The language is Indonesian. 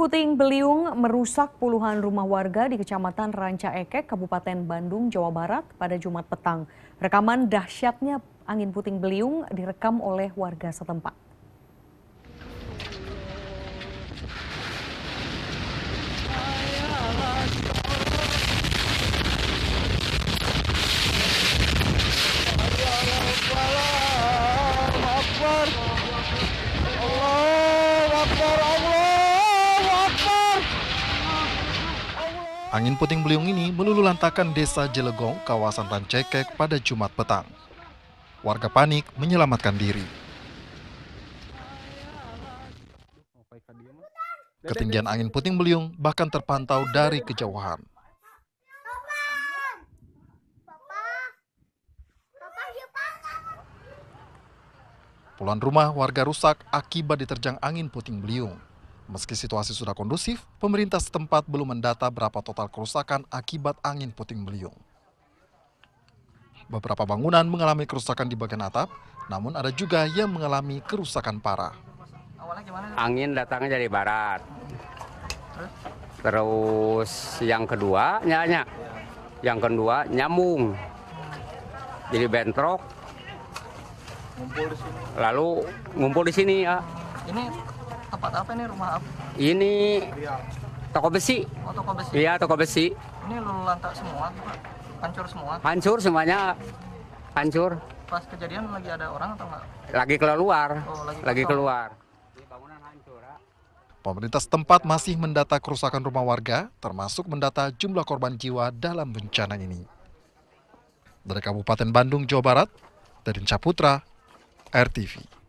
puting beliung merusak puluhan rumah warga di Kecamatan Ranca Ekek, Kabupaten Bandung, Jawa Barat pada Jumat petang. Rekaman dahsyatnya angin puting beliung direkam oleh warga setempat. Angin puting beliung ini meluluhlantakkan desa Jelegong, kawasan Ranca Ekek pada Jumat petang. Warga panik menyelamatkan diri. Ketinggian angin puting beliung bahkan terpantau dari kejauhan. Puluhan rumah warga rusak akibat diterjang angin puting beliung. Meski situasi sudah kondusif, pemerintah setempat belum mendata berapa total kerusakan akibat angin puting beliung. Beberapa bangunan mengalami kerusakan di bagian atap, namun ada juga yang mengalami kerusakan parah. Angin datangnya dari barat. Terus yang kedua, nyambung. Jadi bentrok. Lalu ngumpul di sini ya. Ini tempat apa ini, rumah apa? Ini toko besi. Oh, toko besi. Iya, toko besi. Ini lululantak semua, Pak? Hancur semua? Hancur semuanya. Hancur. Pas kejadian lagi ada orang atau enggak? Lagi keluar. Oh, lagi keluar. Pemerintah setempat masih mendata kerusakan rumah warga, termasuk mendata jumlah korban jiwa dalam bencana ini. Dari Kabupaten Bandung, Jawa Barat, Dedin Caputra, RTV.